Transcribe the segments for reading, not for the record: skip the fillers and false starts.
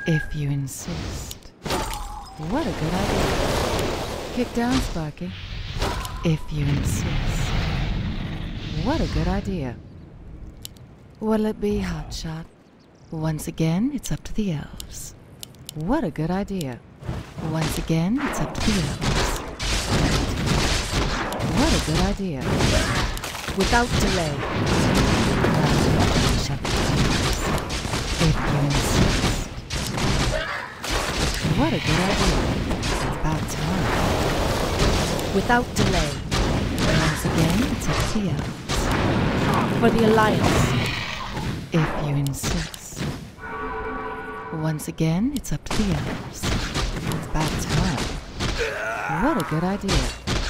If you insist. What a good idea. Kick down, Sparky. If you insist. What a good idea. What'll it be, Hotshot? Once again, it's up to the elves. What a good idea. Once again, it's up to the elves. What a good idea. Without delay. Shut the doors. If you insist. What a good idea. It's about time. Without delay. Once again, it's up to the elves. For the Alliance. If you insist. Once again, it's up to the elves. It's about time. What a good idea.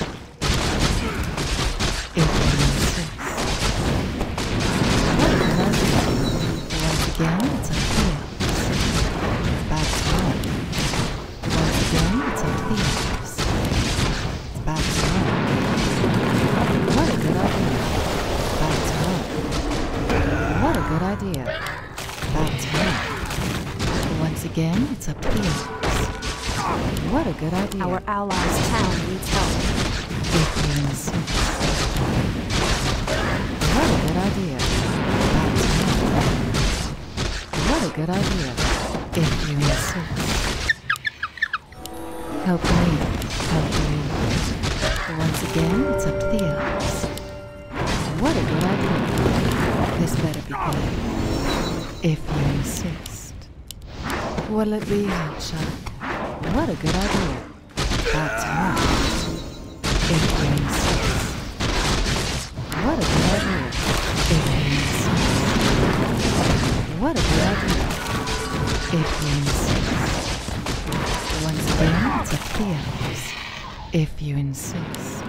If you insist. What a good idea. Once again, it's up to the elves. It's about time. Once again, it's up to the elves. It's about time. What a good idea. About time. What a good idea. About time. Once again, it's up to the elves. What a good idea. Our allies' town needs help. If you insist. What a good idea. About time. What a good idea. If you insist. Help me. Help you. Once again, it's up to the elves. What a good idea. This better be good. If you insist. What'll it be, Hotshot? What a good idea. About time. If you insist. What a good idea. If you insist. What a good idea. If you insist. Once again, it's up to the elves. If you insist.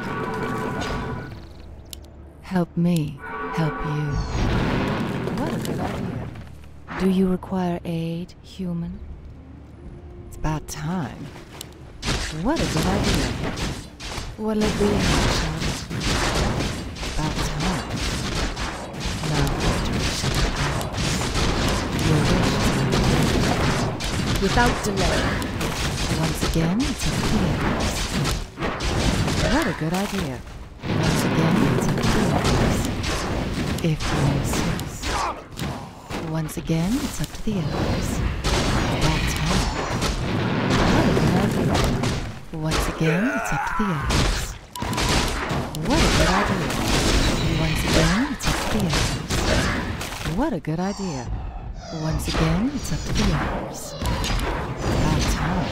Help me. Help you. What a good idea. Do you require aid, human? It's about time. What a good idea. What'll it be, Hotshot? About time. Now, victory shall be ours. Your wish is without delay. Once again, it's up to the elves. What a good idea. Once again, it's up to the elves. If you insist. Once again, it's up to the elves. About time. What a good idea. Once again, it's up to the elves. What a good idea. Once again, it's up to the elves. What a good idea. Once again, it's up to the elves. About time.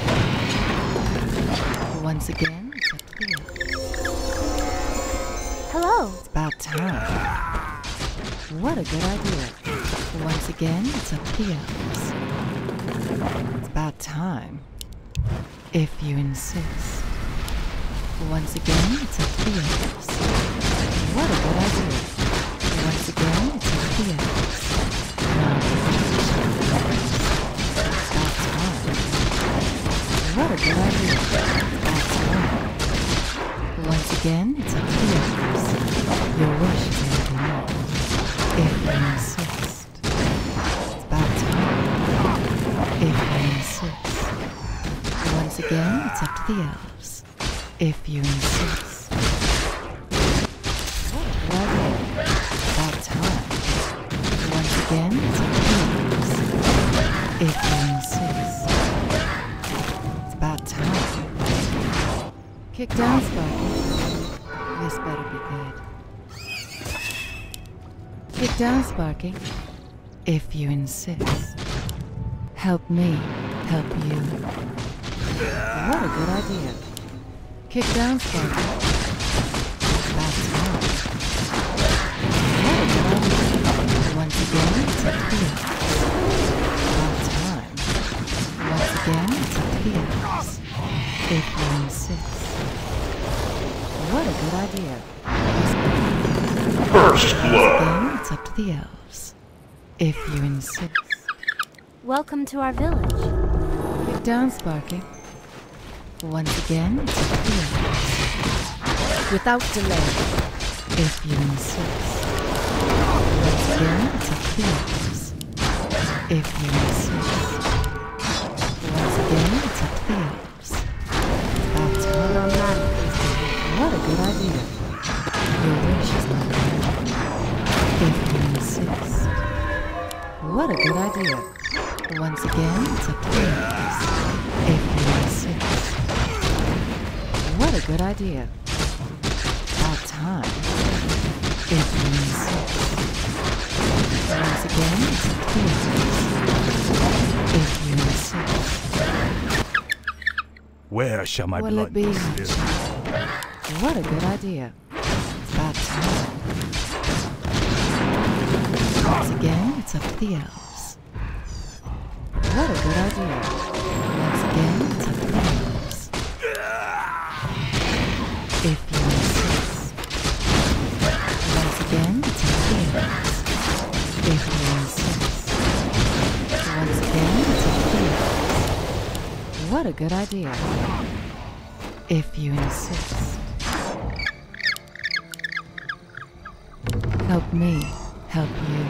Once again, it's up to the elves. Hello. It's about time. What a good idea. Once again, it's up to the elves. It's about time. If you insist. Once again, it's up to the elves. What a good idea. Once again, it's up to the elves. Now, it's about time. What a good idea. About time. Once again, it's up to the elves. Your wish is evermore. If you insist. It's about time. If you insist. Once again, it's up to the elves. If you insist. What a good idea. About time. Once again, it's up to the elves. If you insist. It's about time. Kick down, Sparky. This better be good. Kick down, Sparky. If you insist. Help me. Help you. What a good idea. Kick down, Sparky. About time. What a good idea. Once again, it's up to the elves. About time. Once again, it's up to the elves. If you insist. What a good idea. First blood. Again, it's up to the elves. If you insist. Welcome to our village. Kick down, Sparky. Once again, it's up to the elves. Without delay. If you insist. Once again, it's up to the elves. If you insist. idea. Once again, it's up to you. If you insist. What a good idea. About time. If you insist. Once again, it's up to you. If you insist. Where shall my Will blood it be be hot spilled? shot? What a good idea. It's about time. Once again, it's up to the elves. What a good idea. Once again, it's up to the elves. If you insist. Once again, it's up to the elves. If you insist. Once again, it's up to the elves. What a good idea. If you insist. Help me, help you.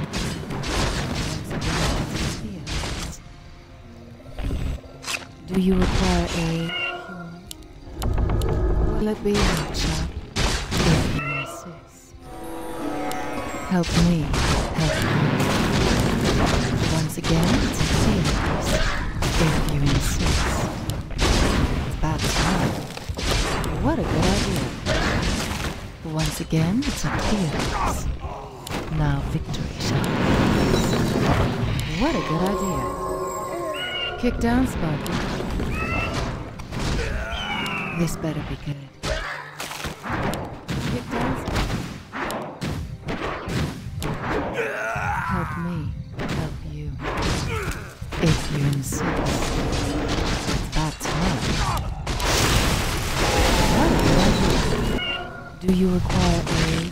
Do you require aid, human? Will it be a hot shot? If you insist. Help me, help you. Once again, it's a series. If you insist. It's about time. What a good idea. Once again, it's up to you. Now victory shall be. What a good idea. Kick down, Sparky. This better be good. Kick down, Sparky. Help me, help you. If you insist. It's about time. What a good idea. Do you require aid?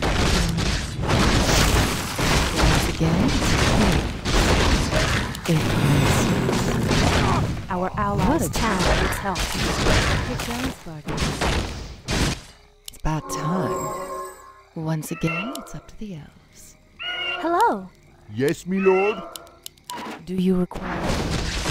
Once again, if you insist. Our What allies' a- town needs help. Get down, Sparky. It's about time. Once again, it's up to the elves. Hello. Yes, my lord. Do you require aid?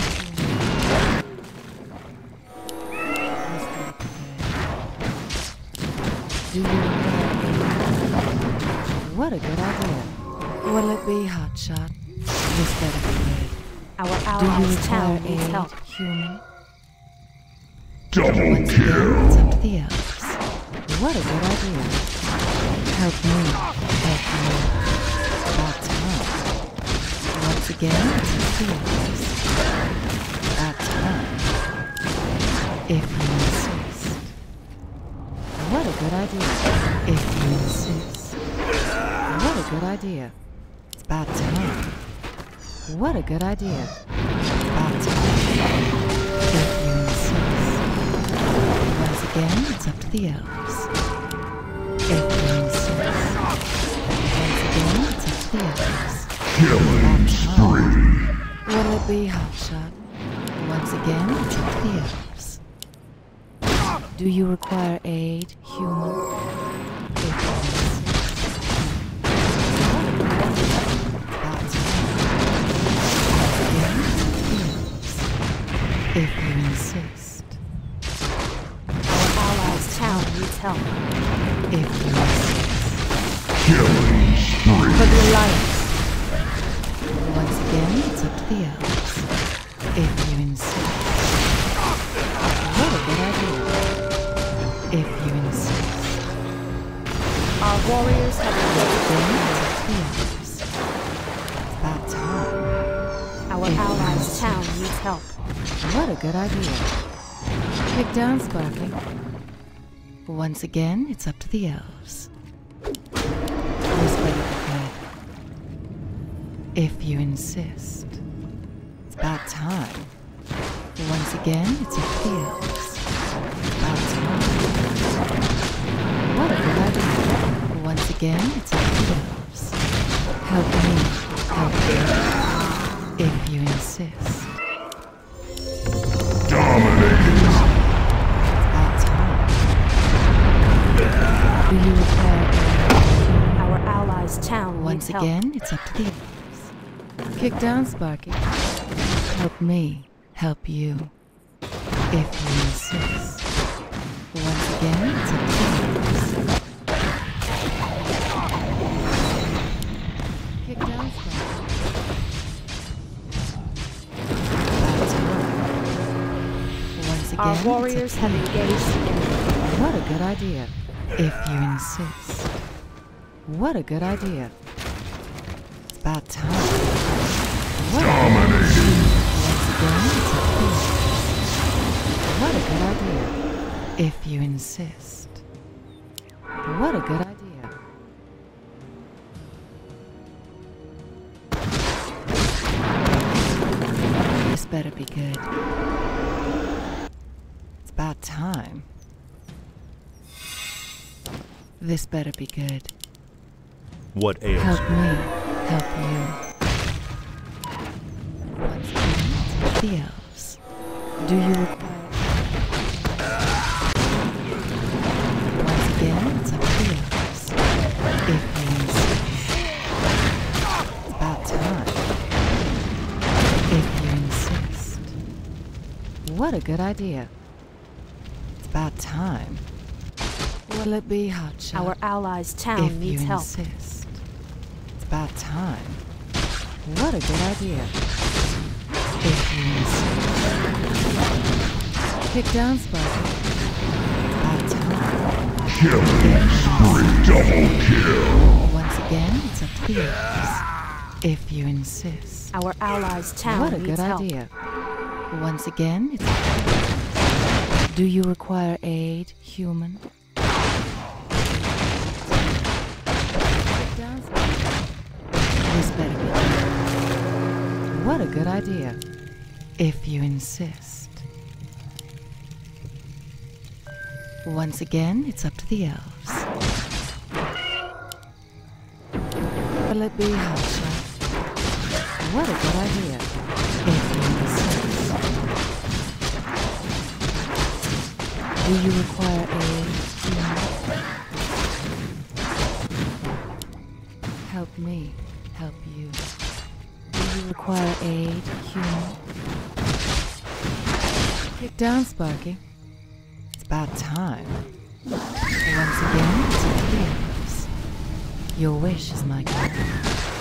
Do you require aid? What a good idea. Will it be hot shot? This better be good. Our Do you allies' require town needs aid, help. human? Double Once again, it's up to the elves. What a good idea. Help me, help you. About time. Once again, it's up to the elves. About time. If you insist. What a good idea. If you insist. What a good idea. It's about time. What a good idea. About time. If you insist. Once again, it's up to the elves. If you insist. Once again, it's up to the elves. Killing spree. Will it be hot shot? Once again, it's up to the elves. Do you require aid, human? If you insist. About time. Once again, it's up to the elves. If you insist. Our allies' town needs help. If you insist. Killing spree. For the Alliance. Once again, it's up to the elves. If you insist. What a good idea. If you insist. Our warriors have Then engaged. it's up to the elves. It's about time. Our If you allies' insist. town needs help. What a good idea. Kick down, Sparky. Once again, it's up to the elves. This better be good. If you insist. It's about time. Once again, it's up to the elves. About time. What a good idea. Once again, it's up to the elves. Help me, help you. If you insist. Dominating. About time. Do you require aid? Our allies' town Once needs help. again, it's up to the elves. Kick down, Sparky. Help me, help you. If you insist. Once again, it's up to the elves. Kick down, Sparky. again, Our it's warriors up have to you. engaged the enemy. What a good idea, if you insist. What a good idea. It's about time. What a good idea. Once again, it's up to you. What a good idea, if you insist. What a good idea. This better be good. It's about time. This better be good. What ails Help you? me, help you. Once again, it's the elves. Do you require... Once again, it's up to the elves. If you insist. It's about time. If you insist. What a good idea. It's about time. Will it be hotshot? Our allies' town If needs you help. insist. It's about time. What a good idea. If you insist. Kick down, Sparky. It's about time. Killing spree. Double kill. Once again, it's up to the elves. If you insist. Our allies' town What a needs good help. idea. Once again, it's up to the elves. Do you require aid, human? This better be good. What a good idea, if you insist. Once again, it's up to the elves. Will it be hotshot? What a good idea, if you insist. Do you require aid, human? Help me, help you. Do you require aid, human? Kick down, Sparky. It's about time. Once again, it's up to the elves. Your wish is my command.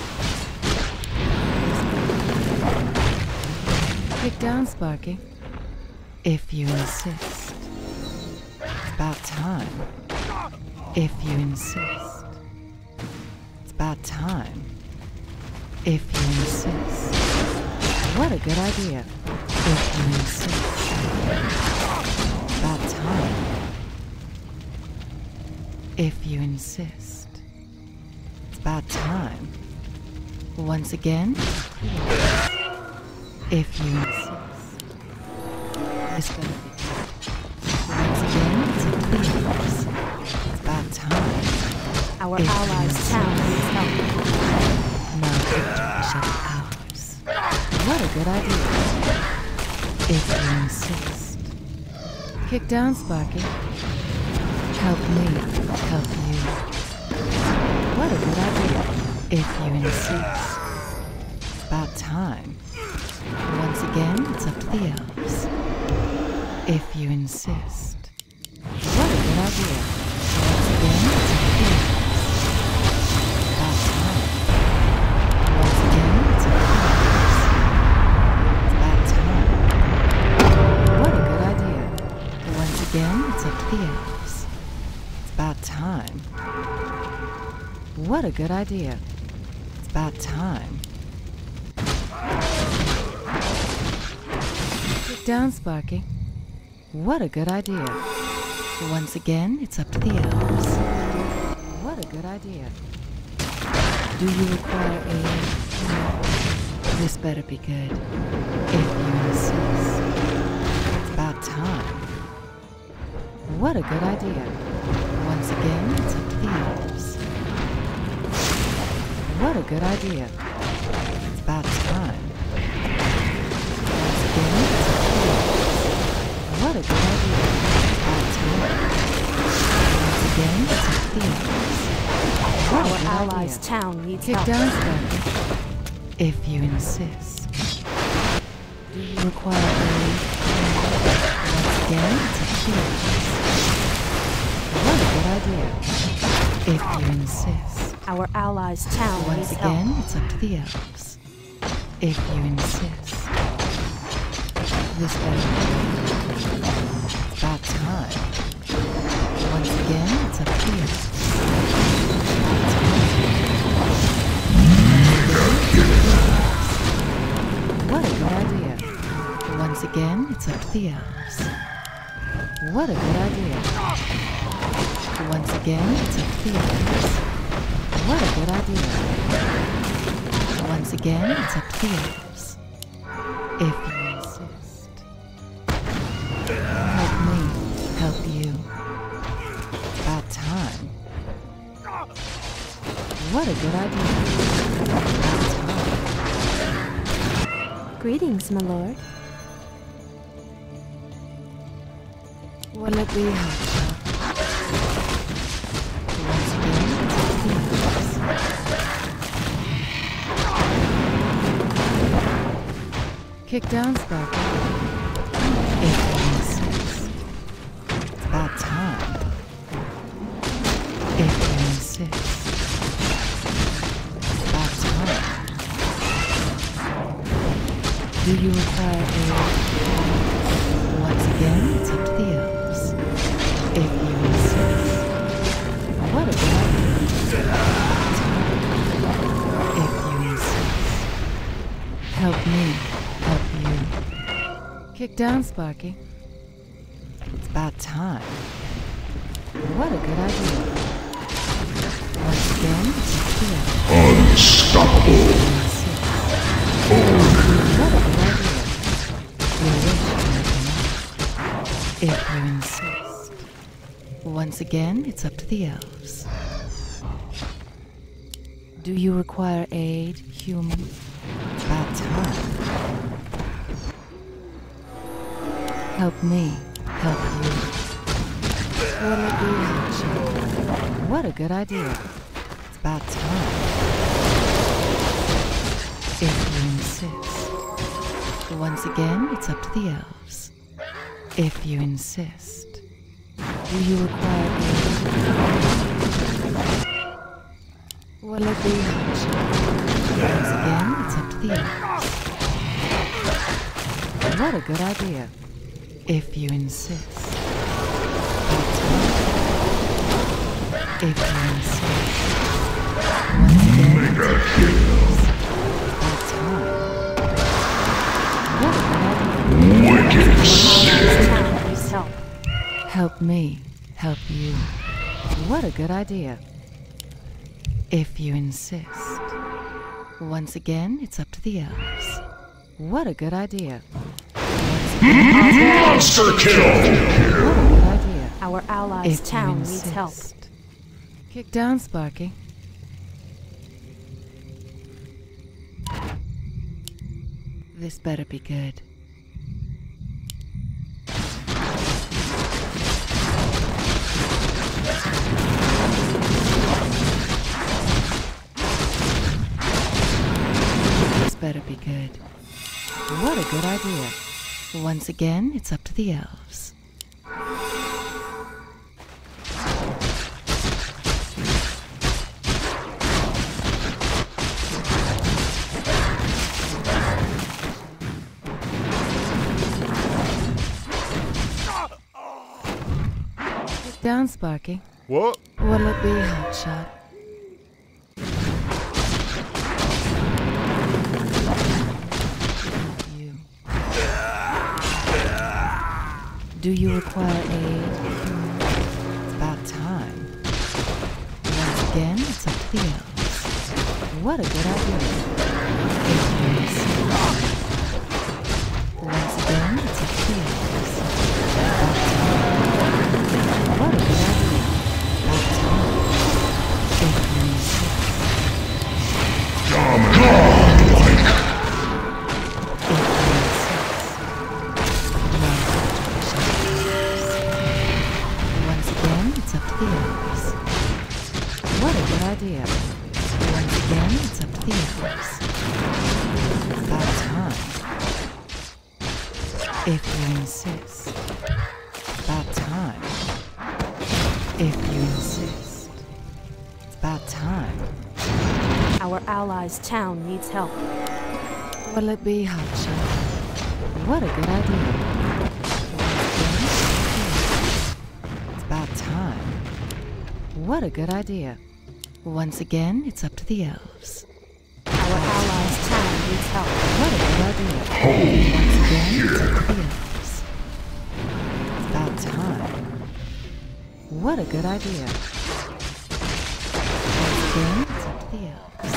Kick down, Sparky. If you insist. It's about time. If you insist. About time, if you insist. What a good idea, if you insist. About time, if you insist. It's about time. Once again, if you insist. This better be good. Once again, it's up to the elves. It's about time. Our If you allies' town needs help. My victory shall be ours. What a good idea. If you insist. Kick down, Sparky. Help me, help you. What a good idea. If you insist. It's about time. Once again, it's up to the elves. If you insist. What a good idea. Once again, it's up to the elves. About time. Once again, it's up to the elves. It's about time. What a good idea. Once again, it's up to the elves. It's about time. What a good idea. It's about time. Kick down, Sparky. What a good idea. Once again, it's up to the elves. What a good idea. Do you require aid? No. This better be good. If you insist. It's about time. What a good idea. Once again, it's up to the elves. What a good idea. It's about time. Once again, it's up to the elves. What a good idea. It's about time. Once again, it's up to the elves. What a Our good allies' idea. town needs Kick help. down, Sparky. If you insist. Do you require aid? Once again, it's up to the elves. What a good idea. If you insist. Our allies' town Once needs help. again, it's up to the elves. If you insist. This better. it's up to you. What a good idea. Once again, it's up to the elves. What a good idea. Once again, it's up to the elves. What a good idea. Once again, it's up to the elves. If you insist. Help me, help you. About time. What a good idea. About time. Greetings, my lord. Will it be hot? Once again, it's up to the elves. Kick down, Sparky. If you insist. It's about time. If you insist. It's about time. Do you require aid? Once again, it's up to the elves. If you insist. What a good idea. If you insist. Help me, help you. Kick down, Sparky. It's about time. What a good idea. Once again, it's up to the elves. Unstoppable. What a good idea. Your wish, if you insist. Once again, it's up to the elves. Do you require aid, human? It's about time. Help me, help you. Will it be hot? What a good idea. It's about time. If you insist. Once again, it's up to the elves. If you insist. Do you require aid? Will it be hot? Once again, it's up to the elves. What a good idea. If you insist. That's right. If you insist. Once again, it's up to the elves. That's right. What a good idea. Wicked This sick. town needs help. Help me, help you. What a good idea. If you insist. Once again, it's up to the elves. What a good idea. Monster kill. What a good idea. Our allies' If town you needs help. insist. Kick down, Sparky. This better be good. This better be good. What a good idea. Once again, it's up to the elves. Get down, Sparky. What? Will it be hotshot? You. Do you require aid? It's about time. Once again, it's up to the elves. What a good idea. If you insist. Once again, it's up to the elves. About time. What a good idea. About time. If you insist. Godlike. If you insist. Once again, it's up to the elves. What a good idea. Once again, it's up to the elves. About time. If you insist. About time. If you insist. It's about time. Our allies' town needs help. Will it be hotshot? What a good idea. Once again, it's about time. What a good idea. Once again, it's up to the elves. Our allies' town needs help. What a good idea. Once again, it's up to the elves. It's about time. What a good idea. Once again, it's up to the elves.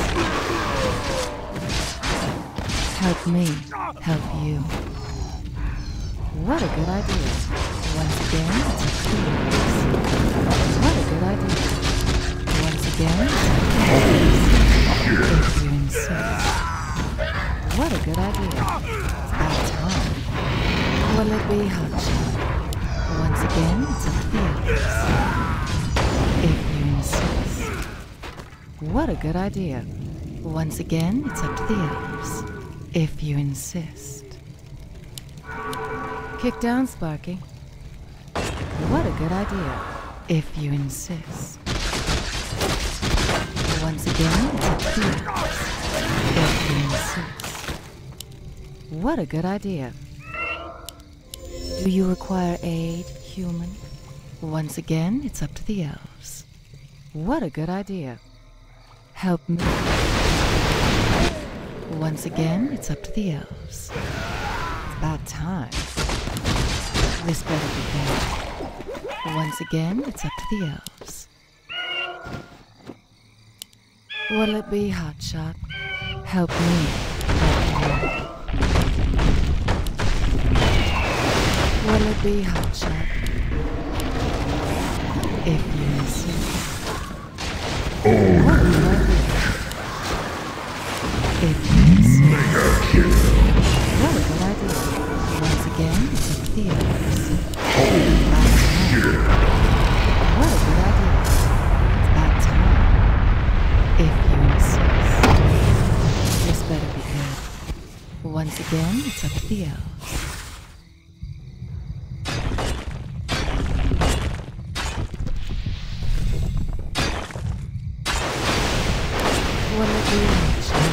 Help me, help you. What a good idea. Once again, it's up to the elves. What a good idea. Once again, it's up to the elves. If you insist. What a good idea. It's about time. Will it be hotshot? Once again, it's up to the elves. If you insist. What a good idea. Once again, it's up to the elves. If you insist. Kick down, Sparky. What a good idea. If you insist. Once again, it's up to the elves. If you insist. What a good idea. Do you require aid, human? Once again, it's up to the elves. What a good idea. Help me. Once again, it's up to the elves. It's about time. This better be good. Once again, it's up to the elves. Will it be hotshot? Help me. Help you. Will it be hotshot? If you insist. What will I do? If you insist. What a good idea. Once again, it's up to the elves. What a good idea. It's about time. If you insist. This better be good. Once again, it's up to the elves. Will it be hotshot?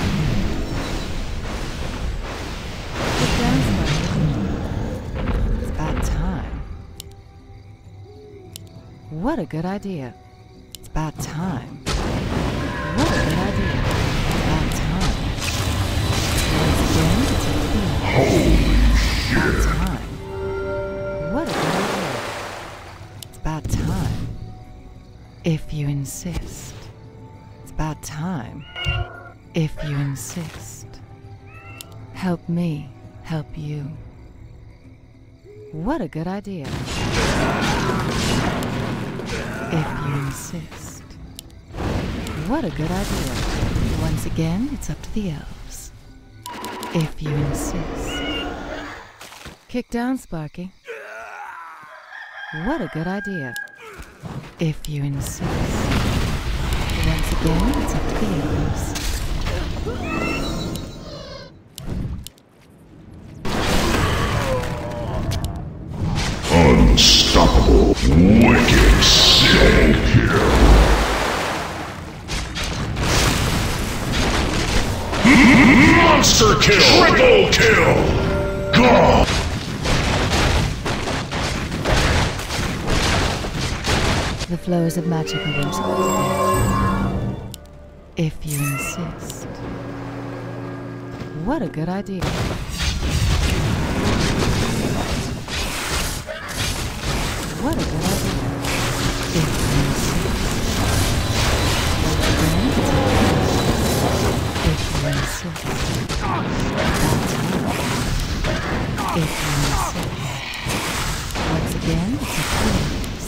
Get down, Sparky. It's about time. What a good idea. It's about time. What a good idea. It's about time. Once again, it's up to the elves. About time. What a good idea. It's about time. If you insist. It's about time. If you insist. Help me, help you. What a good idea. If you insist. What a good idea. Once again, it's up to the elves. If you insist. Kick down, Sparky. What a good idea. If you insist. Once again, it's up to the elves. Unstoppable. Wicked sick kill. Monster kill. Triple kill. God. The flows of magic are once if you insist. What a good idea. What a good idea. If you insist. Once again, it's up to you. If you insist. About time. If you insist. Once again, it's up to you.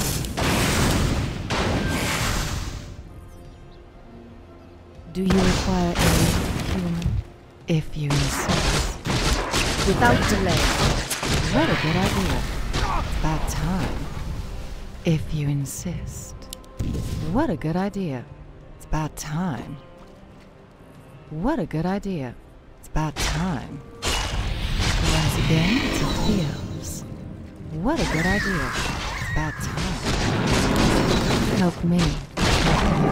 Do you require aid, human? If you insist. Without delay. What a good idea. It's about time. If you insist. What a good idea. It's about time. What a good idea. It's about time. Once again, it's up to the elves. What a good idea. It's about time. Help me. Help you.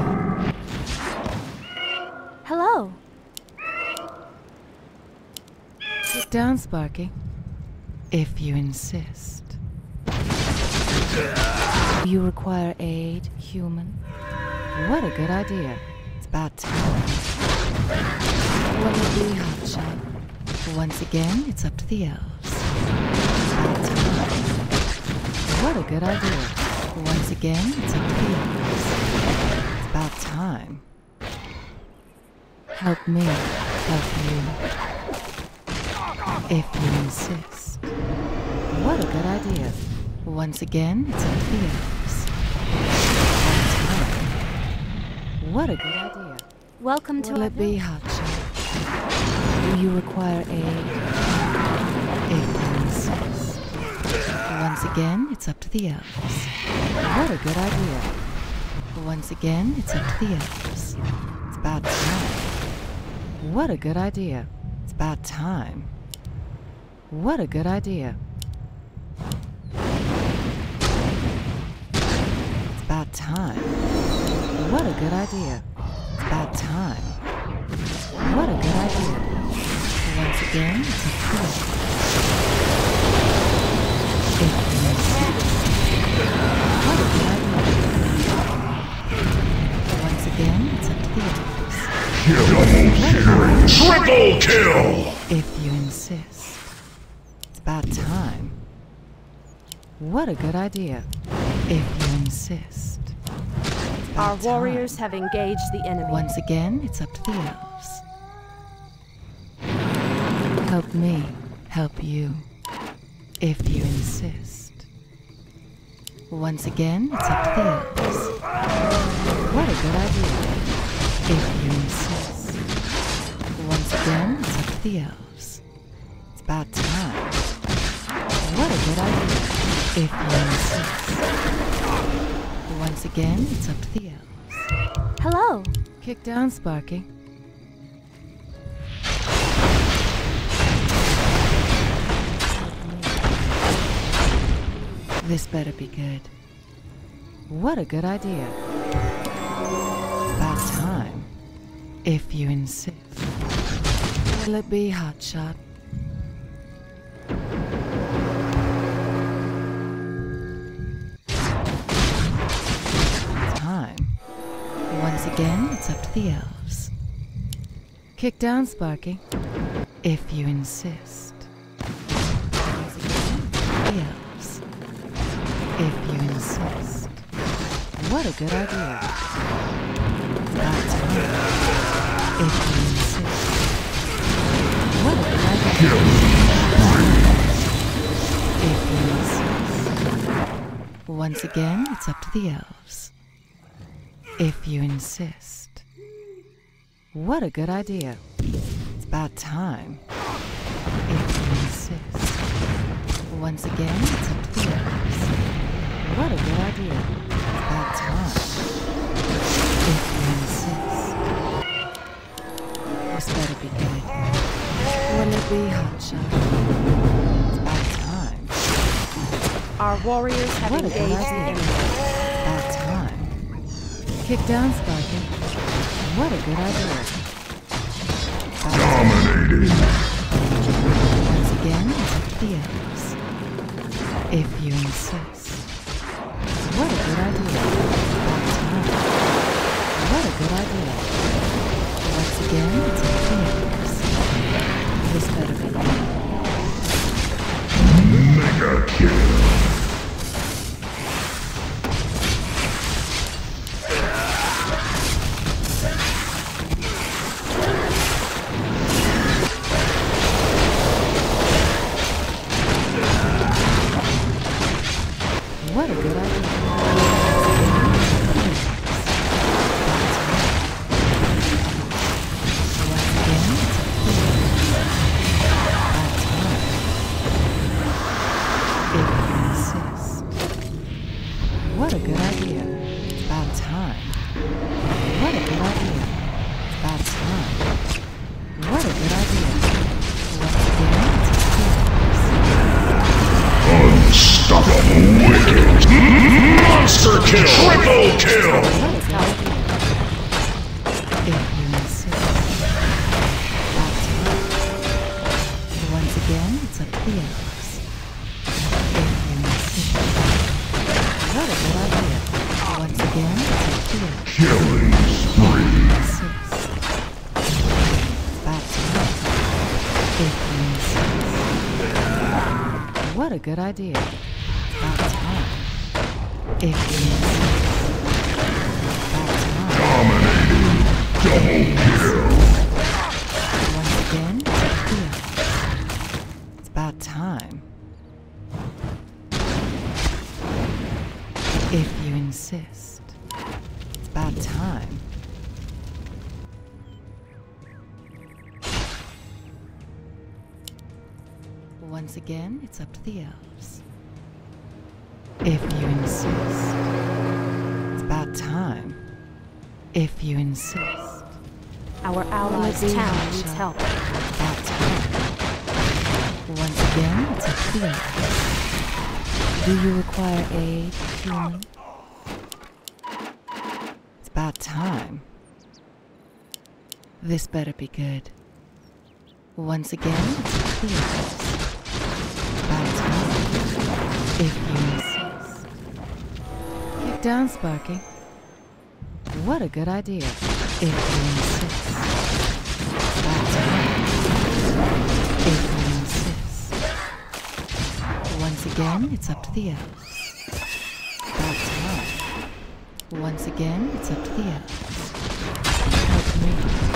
Hello. Sit down, Sparky. If you insist. Do you require aid, human? What a good idea. It's about time. What will be, Hotshot? Once again, it's up to the elves. It's about time. What a good idea. Once again, it's up to the elves. It's about time. Help me, help you. If you insist. What a good idea. Once again, it's up to the elves. It's about time. What a good idea. Welcome to Will our it be, Hotshot? Do you require aid? If you insist. Once again, it's up to the elves. What a good idea. Once again, it's up to the elves. It's about time. What a good idea. It's about time. What a good idea. It's about time. What a good idea. It's about time. What a good idea. Once again, it's up to the elves. If you insist. What a good idea. Once again, it's up to the elves. Triple kill! If you insist. It's about time. What a good idea. If you insist. It's Our about warriors time. have engaged the enemy. Once again, it's up to the elves. Help me, help you. If you insist. Once again, it's up to the elves. What a good idea. If you insist. Once again, it's up to the elves. It's about time. What a good idea. If you insist. Once again, it's up to the elves. Hello. Kick down, Sparky. This better be good. What a good idea. About time. If you insist. Will it be, Hotshot? Time. Once again, it's up to the elves. Kick down, Sparky. If you insist. Once again, the elves. If you insist. What a good idea. About time. If you insist. What a good idea. If you insist. Once again, it's up to the elves. If you insist. What a good idea. It's about time. If you insist. Once again, it's up to the elves. What a good idea. It's about time. If you insist. This better be good. Will it be, Hotshot? It's about time. Our warriors have What a good engaged the idea. enemy. About time. Kick down, Sparky. What a good idea. About time. Dominating. Once again, it's up to the elves. If you insist. What a good idea. About time. What a good idea. Once again, it's up to the elves. This better be good. Mega kill. What a good idea. Once again, it's up to the elves. About time. If you insist. What a good idea. It's about time. What a good idea. It's about time. What a good idea. Once again, it's up to the elves. Unstoppable. Wicked. Monster kill. Triple kill. What a good idea. If you insist. About time. Once again, it's up to the elves. If you insist. What a good idea. Once again, it's up to you. Killing spree. Insist. About time. If you insist. What a good idea. About time. If you insist. About time. Dominating. Double kill. Once again, it's up to you. It's about time. If you insist. It's about time. Once again, it's up to the elves. If you insist. It's about time. If you insist. Our allies' Bloody town hell, needs child. help. About time. Once again, it's up to the elves. Do you require aid, human? It's about time. This better be good. Once again, it's up to the elves. About time. If you insist. Kick down, Sparky. What a good idea. If you insist. About time. If you insist. Once again, it's up to the elves. About time. Once again, it's up to the elves. Help me.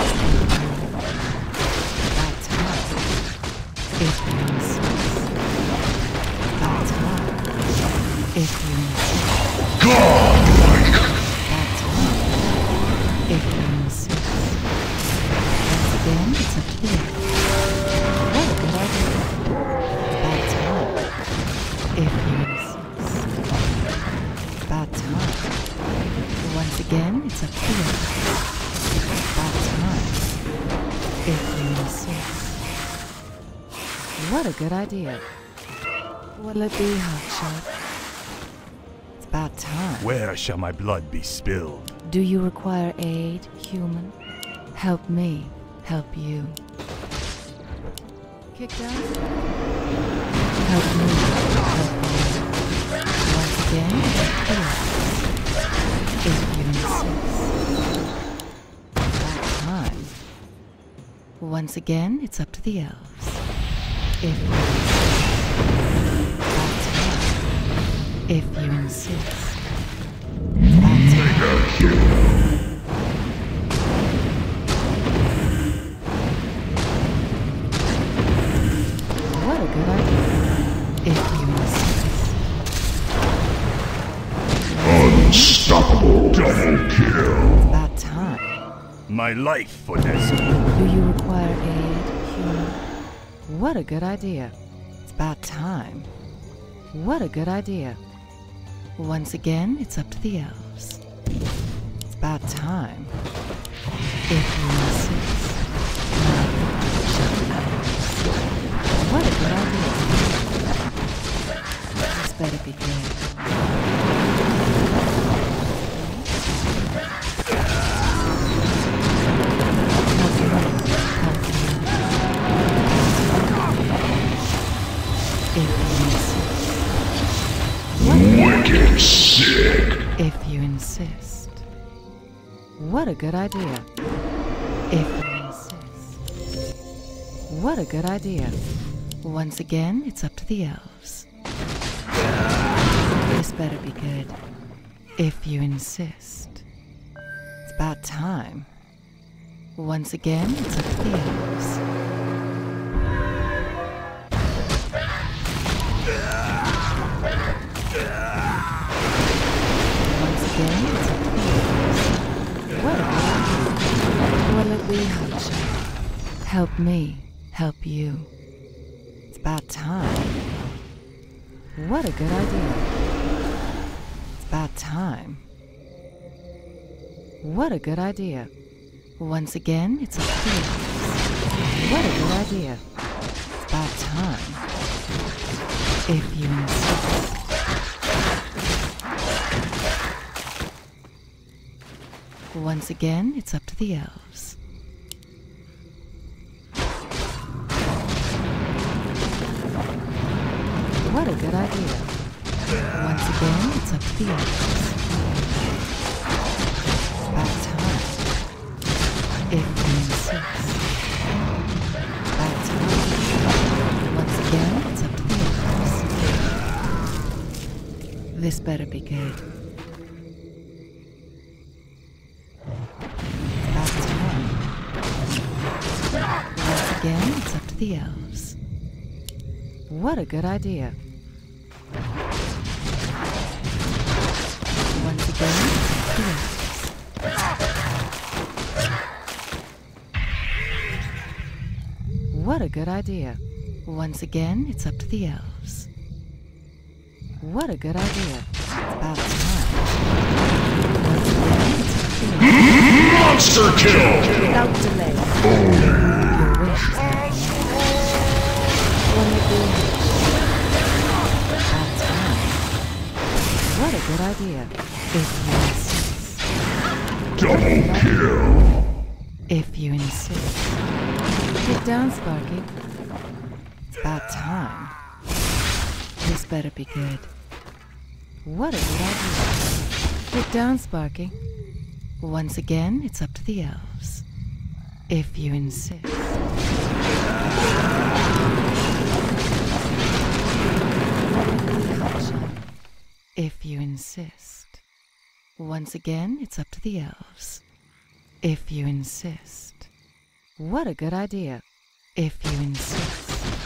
About time. If you insist. About time. If you insist. Godlike. About time. If you insist. Once again, it's up to the elves. What a good idea. About time. If you insist. About time. Once again, it's up to the elves. About time. If you insist. What a good idea. What'll it be, Hotshot? It's about time. Where shall my blood be spilled? Do you require aid, human? Help me, help you. Kick down. Help me, help you. Once again, yes. If you insist. About time. Once again, it's up to the elves. If you insist. About time. If you insist. About time. Mega kill. What a good idea. If you insist. Unstoppable. Double kill. About time. My life for Nessie. Do you require aid, human? What a good idea. It's about time. What a good idea. Once again, it's up to the elves. It's about time. If you insist. What a good idea. This better be good. Wicked sick. If you insist. What a good idea. If you insist. What a good idea. Once again, it's up to the elves. This better be good. If you insist. It's about time. Once again, it's up to the elves. Once again, it's up to the elves. What a good idea. What'll it be, Hotshot? Help me, help you. It's about time. What a good idea. It's about time. What a good idea. Once again, it's up to the elves. What a good idea. It's about time. If you insist. Once again, it's up to the elves. What a good idea. Once again, it's up to the elves. If you insist. That's right. Once again, it's up to the others. This better be good. About time. Once again, it's up to the elves. What a good idea. Once again, it's up to the elves. What a good idea. Once again, it's up to the elves. What a good idea. It's about time. Once again, it's up to the elves. Monster kill! Without delay. Your wish is not When you do, about time. What a good idea. If you insist. Double kill! If you insist. Get down, Sparky. It's about time. This better be good. What a good idea. Get down, Sparky. Once again, it's up to the elves. If you insist. If you insist. Once again, it's up to the elves. If you insist. What a good idea. If you insist.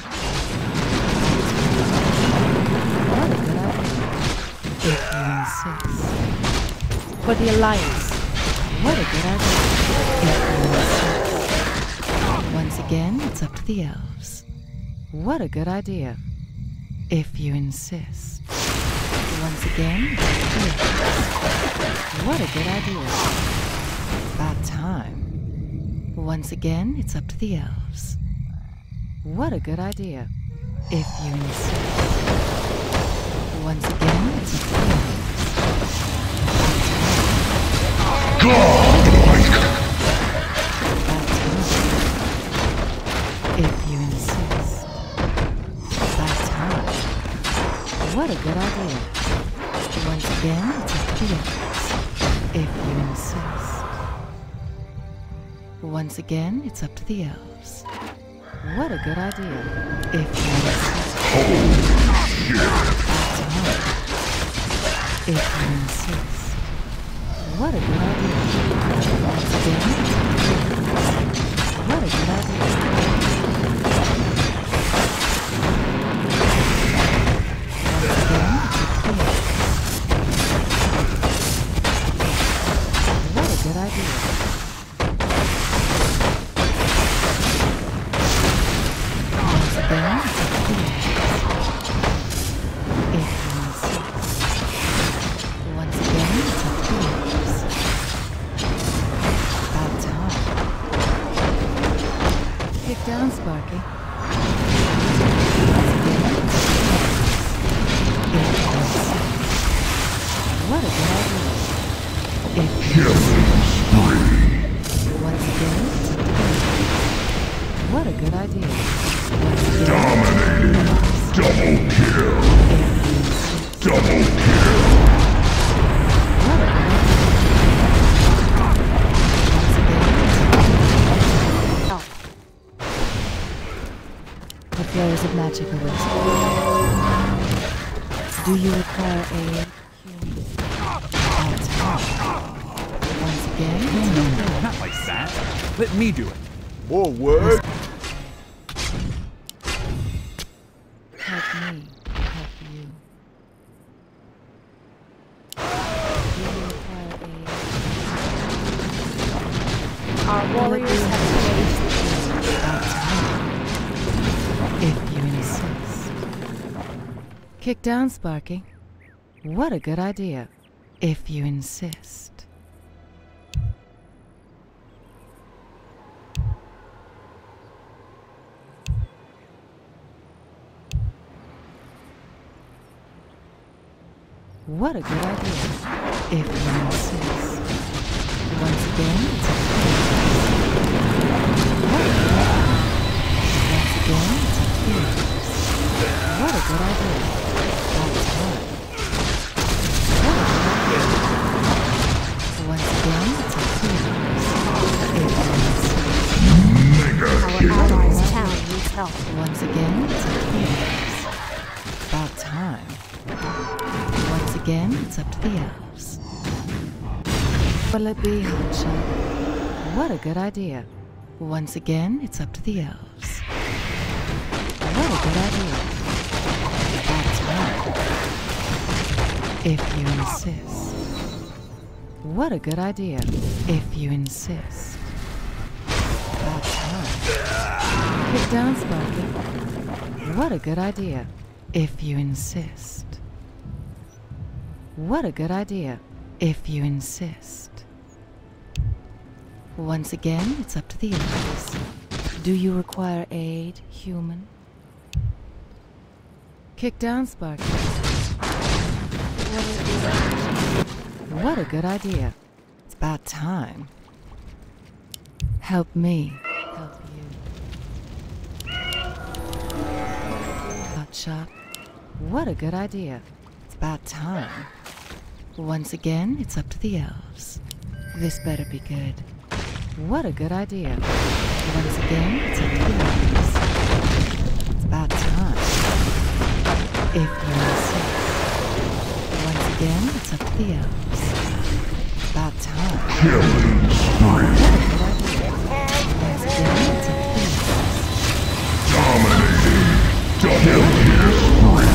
What a good idea. If you insist. for the Alliance. What a good idea. If you insist. Once again, it's up to the elves. What a good idea. If you insist. Once again, it's up to the elves. What a good idea. About time. Once again, it's up to the elves. What a good idea. If you insist. Once again, it's up to the elves. Godlike! About time. If you insist. About time. What a good idea. Once again, it's up to the elves. If you insist. Once again, it's up to the elves. What a good idea. If you insist. About time. If you insist. What a good idea. Once again, it's up to the elves. What a good idea. Once again, it's up to the elves. What a good idea. Once again, it's up to the elves. If you insist. Once again, it's up to the elves. About time. Get down, Sparky. Once again, it's up to the elves. If you insist. What a good idea. If you insist. Once again, it's up to the elves. What a good idea. Once again, Dominating! Double kill! if you insist. Double kill! What a good idea. Once again, it's up to the elves. The flows of magic await. Do you require aid? About time. Once again, it's up to the elves. Not like that. Let me do it. More word! Help me, help you. Do you require aid? Our warriors have engaged. About time. If you insist. Kick down, Sparky. What a good idea. If you insist. What a good idea. If you insist. Once again, it's up to you. What a good idea. Once again, it's up to you. What a good idea. About time. What a good idea. Once again, it's up to you. If you insist. help. Once again, it's up to the elves. About time. Once again, it's up to the elves. Will it be hotshot? What a good idea. Once again, it's up to the elves. What a good idea. About time. If you insist. What a good idea. If you insist. About time. Kick down, Sparky. What a good idea. If you insist. What a good idea. If you insist. Once again, it's up to the elves. Do you require aid, human? Kick down, Sparky. What a good idea. It's about time. Help me. Help you. Hotshot. What a good idea. It's about time. Once again, it's up to the elves. This better be good. What a good idea. Once again, it's up to the elves. It's about time. If you insist. Once again, it's up to the elves. It's about time. Killing spree. Once again, it's up to the elves. Dominating. Double kill spree.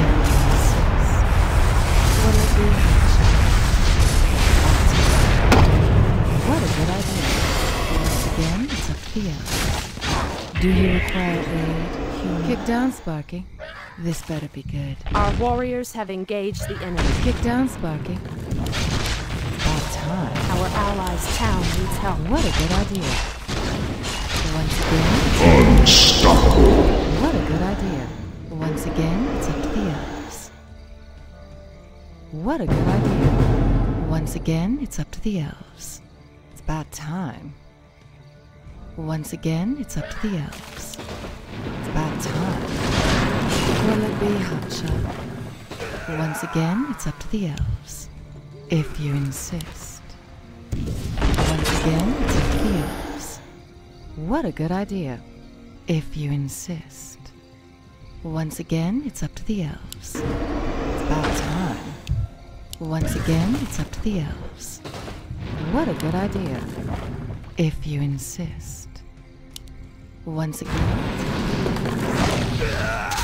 What a good idea. Once again, it's up to the elves. Do you require aid, human? Kick down, Sparky. This better be good. Our warriors have engaged the enemy. Kick down, Sparky. About time. Our allies' town needs help. What a good idea. Once again, Unstoppable. what a good idea. Once again, it's up to the elves. What a good idea. Once again, it's up to the elves. It's about time. Once again, it's up to the elves. It's about time. Will it be hotshot? Once again, it's up to the elves. If you insist. Once again, it's up to the elves. What a good idea. If you insist. Once again, it's up to the elves. It's about time. Once again, it's up to the elves. What a good idea. If you insist. Once again, it's up to the elves.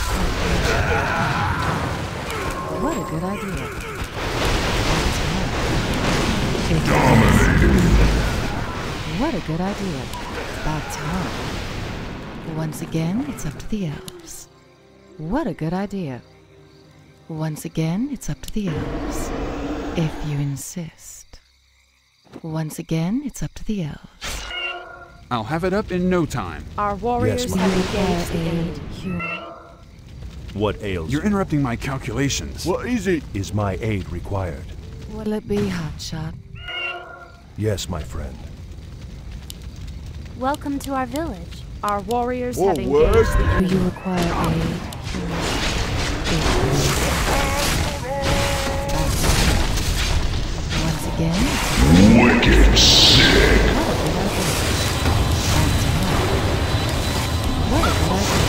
What a good idea. Dominating. What a good idea. About time. Once again, it's up to the elves. What a good idea. Once again, it's up to the elves. If you insist. Once again, it's up to the elves. I'll have it up in no time. Our warriors Yes, Do you have require engaged the enemy. aid, human? What ails You're you? interrupting my calculations. What is it? Is my aid required? Will it be hotshot? Yes, my friend. Welcome to our village. Our warriors Whoa, have what? engaged the Do enemy. you require aid, human? If you insist. Once again, Wicked sick. what a good idea.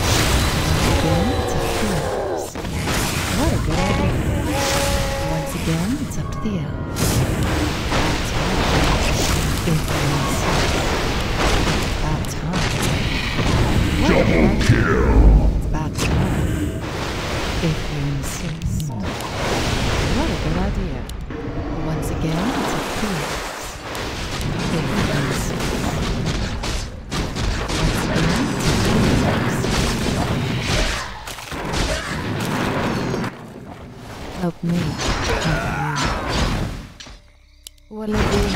What a good idea. Once again, it's up to the elves. If you insist. About time. What a good Double idea. kill. It's about time. If you insist. What a good idea. Once again, it's up to the elves. If you insist. Once again, it's up to the elves. Help me. Help you. Will it be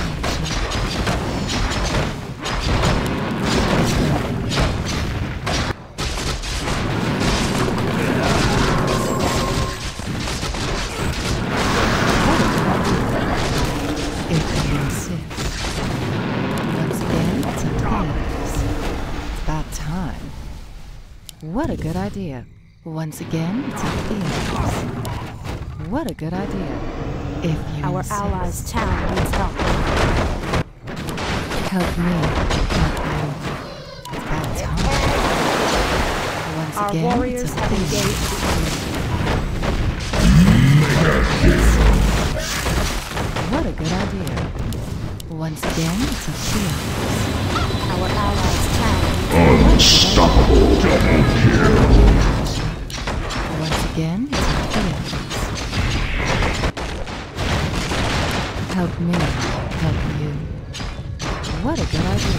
if you insist. Once again, it's up to the elves. It's about time. What a good idea. Once again, it's up to the elves. What a good idea. If you Our insist. allies' town needs help. Help me. Help you. It's about time. Once Our again, warriors it's a have thing. engaged the What a good idea. Once again, it's a field. our allies' town. Unstoppable. Double kill. Once again, it's a field. Help me, help you. What a good idea.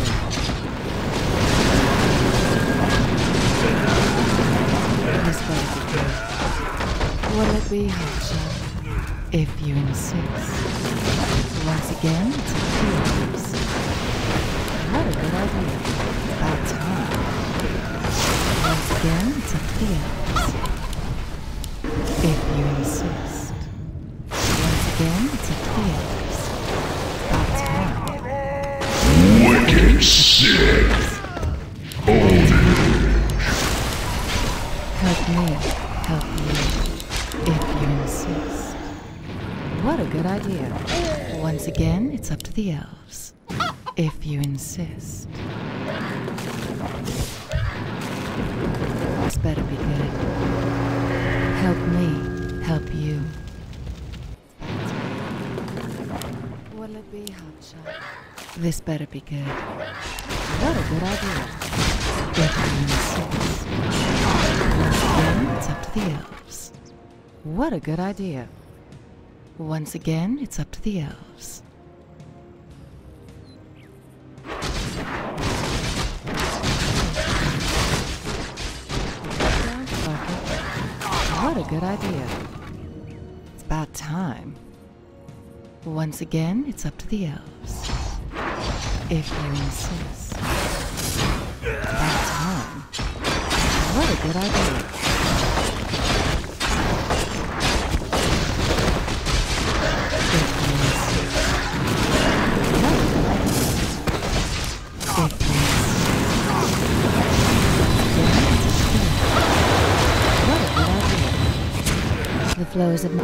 This better be good. What'll it be, Hotshot? If you insist. Once again, it's a field. What a good idea. About time. Once again, it's a field. If you insist. Once again, it's a field. About time. Wicked sick. Hold it. Help me, help you. If you insist. What a good idea. Once again, it's up to the elves. If you insist. This better be good. Help me, help you. What'll it be, Hotshot? This better be good. What a good idea. If you insist. Once again, it's up to the elves. What a good idea. Once again, it's up to the elves. What a good idea. It's about time. Once again, it's up to the elves. If you insist. It's about time. What a good idea. If you insist. What a good idea. If you insist. Again, it's a field. What a good idea. The flows of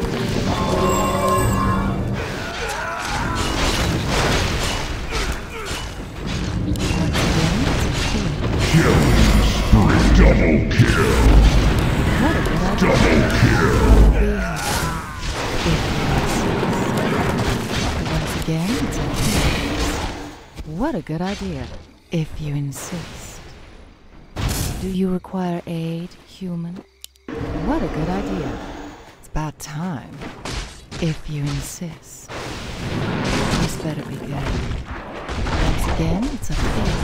once again, it's a field. Killing spree. Double kill. What a good idea. Double kill. Be happy. If you insist. Once again, it's a field. What a good idea. If you insist. Do you require aid, human? What a good idea. It's about time. If you insist. This better be good. Once again, it's a field.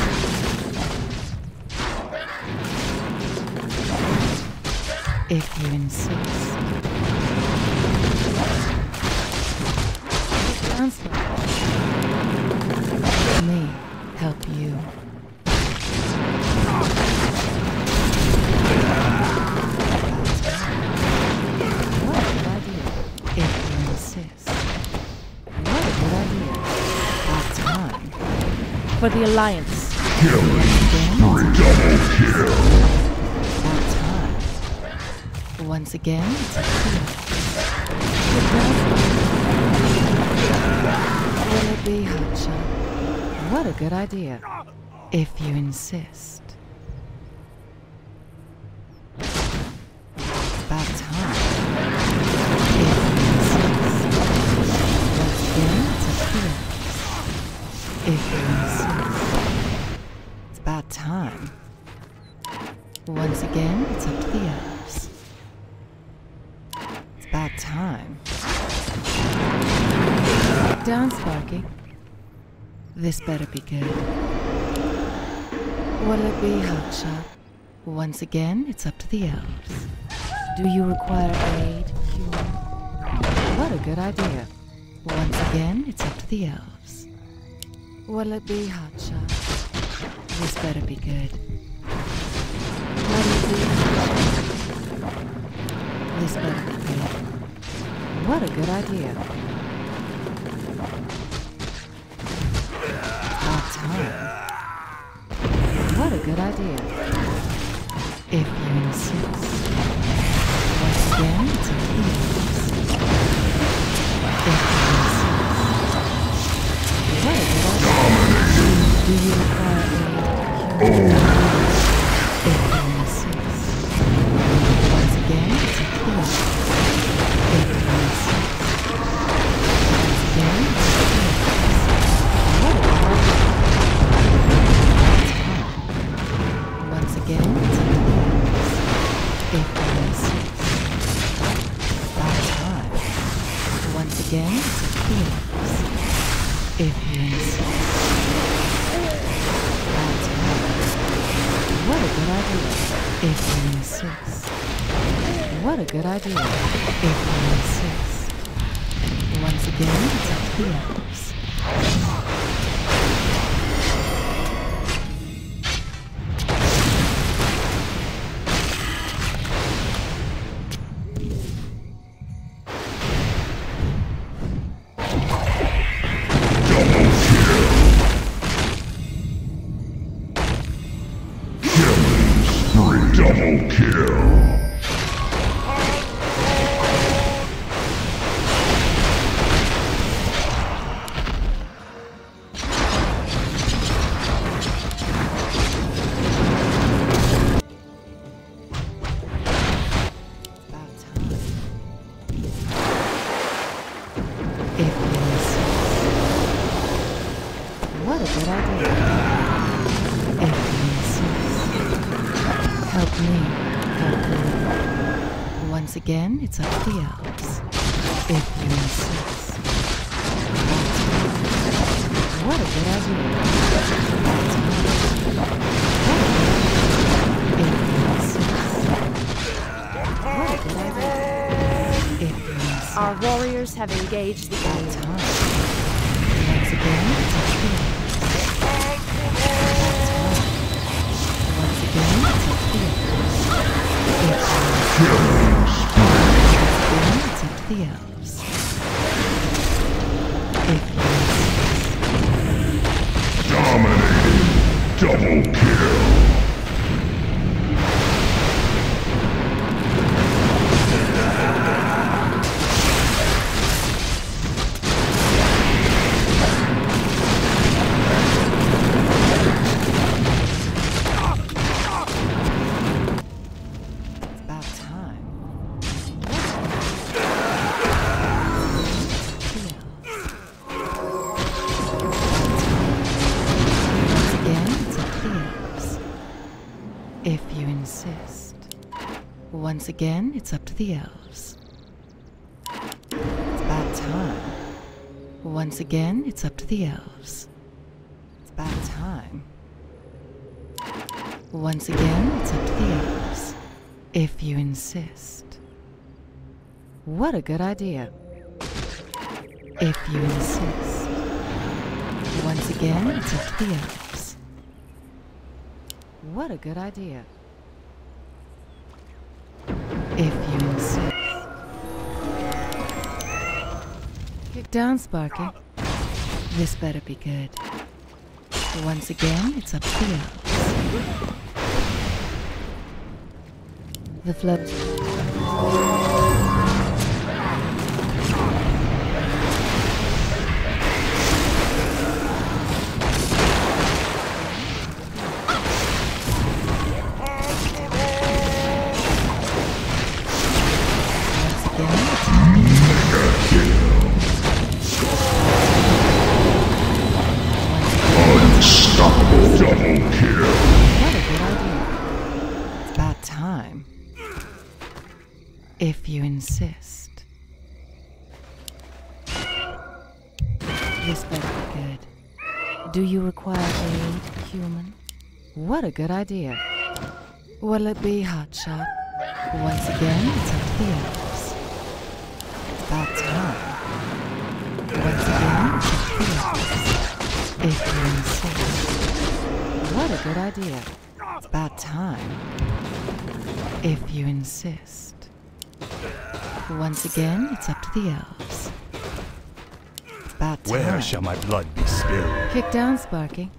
If you insist. Counselor. Help me, help you. What a good idea. If you insist. What a good idea. About time. For the Alliance. Killing spree. Double kill. About time. Once again, it's a field. Will it be, Hotshot? What a good idea. If you insist. About time. If you insist. Once again, it's a field. If you insist. It's about time. Once again, it's up to the elves. It's about time. Down, Sparky. This better be good. What'll it be, Hotshot? Once again, it's up to the elves. Do you require aid, human? What a good idea. Once again, it's up to the elves. What'll it be, Hotshot? This better be good. What'll it be, Hotshot? This better be good. What a good idea. About time. What a good idea. If you insist. Once again, it's a field. If you insist. What a good idea. Do you require aid? If you insist. Once again, if you insist. By time. Once again, feelings. If you insist. By time. What a good idea. If you insist. What a good idea. If you insist. Once again, it's up to the others. Double kill. What a good idea. If you insist. Help me, help you. Once again, it's up to the elves. If you insist. What a good idea. If you insist. What a good idea. If you insist. Our warriors have engaged the enemy. Once again, it's up to the elves. Once again, it's up to the elves. It's up to the elves. If you Dominating. Double kill. If you insist. Once again, it's up to the elves. It's about time. Once again, it's up to the elves. It's about time. Once again, it's up to the elves. If you insist. What a good idea. If you insist. Once again, it's up to the elves. What a good idea. If you insist. Kick down, Sparky. This better be good. Once again, it's up to the elves. The flood. Unstoppable. Double kill. What a good idea. It's about time. If you insist. This better be good. Do you require aid, human? What a good idea. What'll it be, hotshot? Once again, it's up to the elves. It's about time. Once again, it's up to the elves. If you insist. What a good idea. It's about time. If you insist. Once again, it's up to the elves. It's about time. Where shall my blood be spilled? Kick down, Sparky.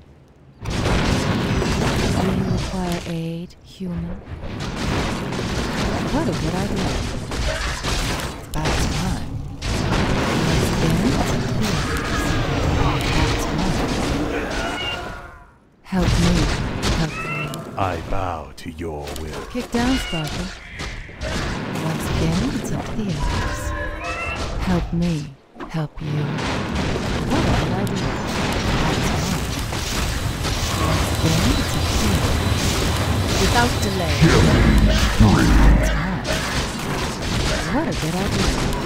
Do you require aid, human? What a good idea. It's about time. Once again, it's up to the elves. Help me, help me. I bow to your will. Kick down, Sparky. Once again. again, it's up to the others. Help me, help you. What a good idea. That's all. Once again, it's up to you. Without delay. Time. What a good idea.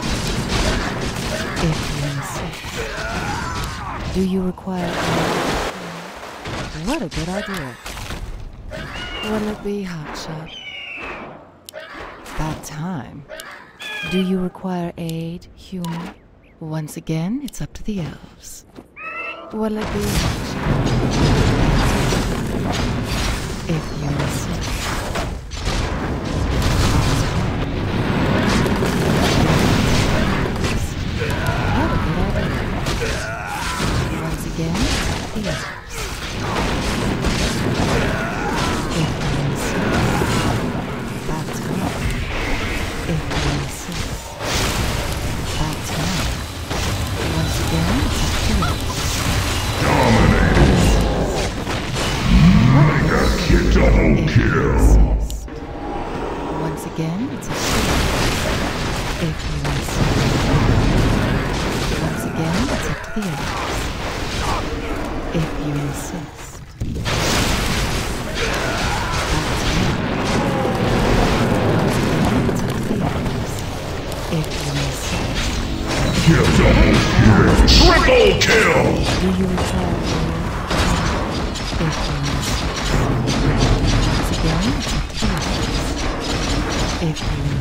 If you insist. Do you require aid? What a good idea. What'll it be, hotshot? About time. Do you require aid, human? Once again, it's up to the elves. What'll it be, hotshot? If you insist. What a good idea. Once again, the elves. If you insist. About time. If you insist. About time. Once again, it's up to you. Double kill. Once again, it's up to you. If you insist. Once again, it's up to the others. If you insist. About time. Once again, it's up to the others. If you insist. Triple kill. Do you require aid? If you insist. Once again, it's up to the others. If you